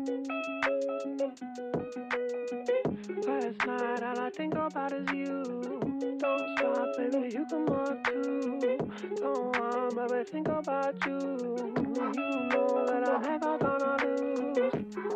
Last night all I think about is you. Don't stop, baby, you come up too. Don't want, baby, think about you. You know that I'm never gonna lose.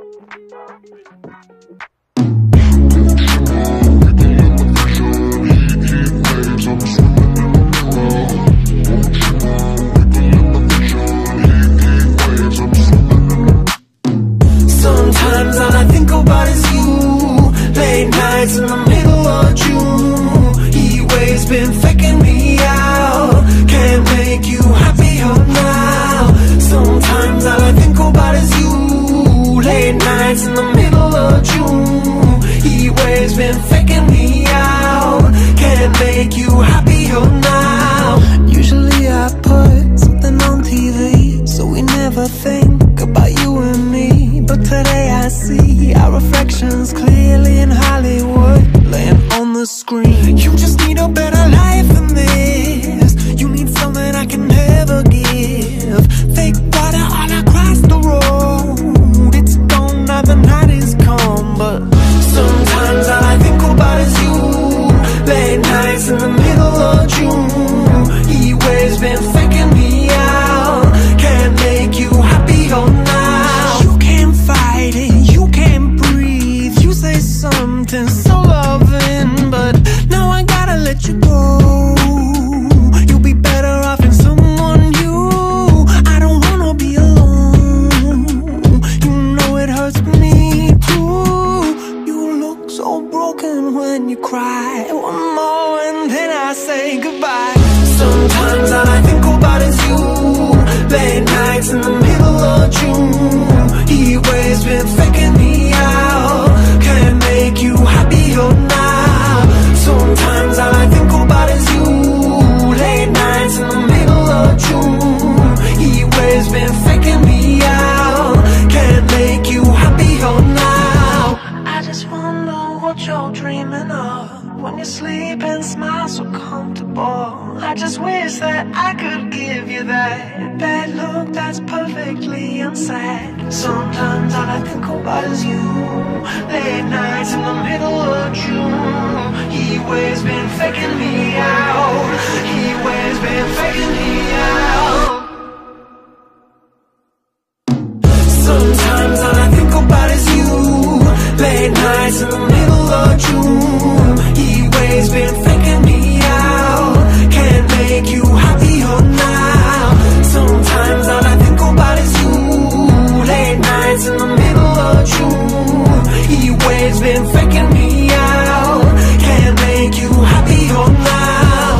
Sometimes all I think about is you. Late nights in the middle of June. Heat waves been faking me out. Can't make you happier now. Sometimes all I think about is you. Late nights in the middle of June. Heat waves been faking me out. Can't make you happier now. Usually I put something on TV, so we never think about you and me. But today I see our reflections clearly in Hollywood, laying on the screen. You just need a better life than this. You need something I can never give. Fake water all across the road. It's gone now, the night is come. But sometimes all I think about is you. Late nights in the middle of June. Heat waves been faking me out. Can't make you happier now. You can't fight it, you can't breathe. You say something so loving, but now I gotta let you go. You'll be better off in someone new. I don't wanna be alone. You know it hurts me too. You look so broken when you cry. One more and then I say goodbye. Sometimes all I think about is you. Late nights in the middle of June. Heat waves been faking me out. Can't make you happier now. Sometimes all I think about is you. Late nights in the middle of June. Heat waves been faking me out. Can't make you happier now. I just wonder what you're dreaming of when you sleep and smile so comfortable. I just wish that I could give you that bad look that's perfectly unsaid. Sometimes all I think about is you. Late nights in the middle of June. Heat waves been faking me out. Heat waves been faking me out. Sometimes all I think about is you. Late nights in the middle of June. Heat waves been faking me out. Can't make you happier now. Sometimes all I think about is you. Late nights in the middle of June. Heat waves been faking me out. Can't make you happier now.